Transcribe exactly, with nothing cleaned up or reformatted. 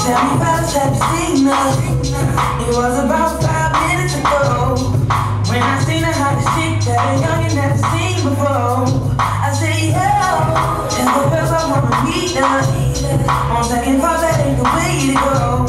Tell me about the type you seen her. It was about five minutes ago when I seen the hottest chick that a youngin' never seen before. I say, yo, and the girls I wanna meet her. On second thought, that ain't the way to go.